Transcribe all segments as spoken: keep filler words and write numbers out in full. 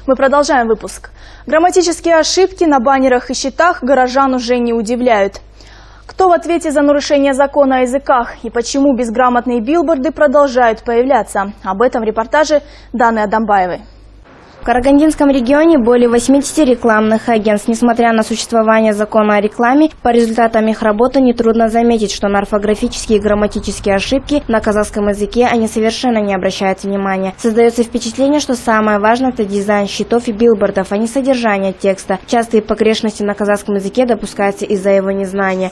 Мы продолжаем выпуск. Грамматические ошибки на баннерах и щитах горожан уже не удивляют. Кто в ответе за нарушение закона о языках и почему безграмотные билборды продолжают появляться? Об этом в репортаже Даны Адамбаевой. В Карагандинском регионе более восьмидесяти рекламных агентств. Несмотря на существование закона о рекламе, по результатам их работы нетрудно заметить, что на орфографические и грамматические ошибки на казахском языке они совершенно не обращают внимания. Создается впечатление, что самое важное – это дизайн щитов и билбордов, а не содержание текста. Частые погрешности на казахском языке допускаются из-за его незнания.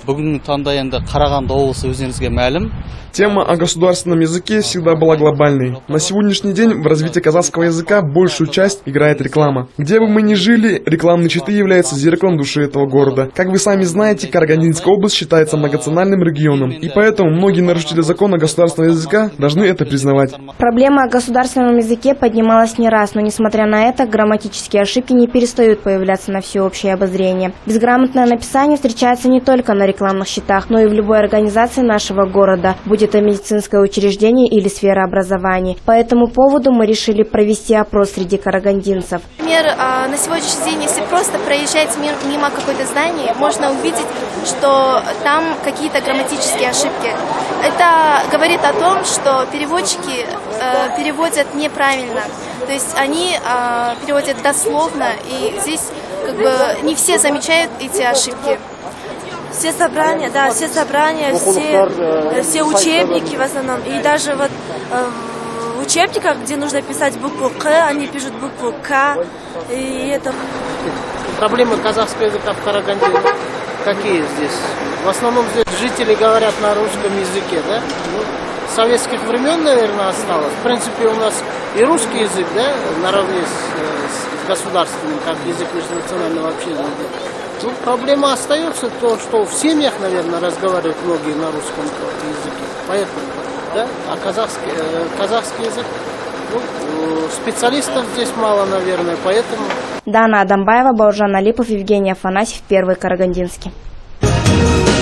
Тема о государственном языке всегда была глобальной. На сегодняшний день в развитии казахского языка большую часть играет реклама. Где бы мы ни жили, рекламные щиты являются зеркалом души этого города. Как вы сами знаете, Карагандинская область считается многонациональным регионом, и поэтому многие нарушители закона государственного языка должны это признавать. Проблема о государственном языке поднималась не раз, но несмотря на это, грамматические ошибки не перестают появляться на всеобщее обозрение. Безграмотное написание встречается не только на рекламных щитах, но и в любой организации нашего города, будь это медицинское учреждение или сфера образования. По этому поводу мы решили провести опрос среди карагандинцев. Например, на сегодняшний день, если просто проезжать мимо какой-то здания, можно увидеть, что там какие-то грамматические ошибки. Это говорит о том, что переводчики переводят неправильно. То есть они переводят дословно, и здесь как бы не все замечают эти ошибки. Все собрания, да, все собрания, все, все учебники в основном. И даже вот э, в учебниках, где нужно писать букву К, они пишут букву К. И это... Проблемы казахского языка в Караганде какие здесь? В основном здесь жители говорят на русском языке, да? Ну, с советских времен, наверное, осталось. В принципе, у нас и русский язык, да, наравне с, с государственным, как язык межнационального общения. Ну, проблема остается то, что в семьях, наверное, разговаривают многие на русском языке. Поэтому, да, а казахский, э, казахский язык, ну, специалистов здесь мало, наверное, поэтому... Дана Адамбаева, Бауыржан Алипов, Евгений Афанасьев, Первый Карагандинский.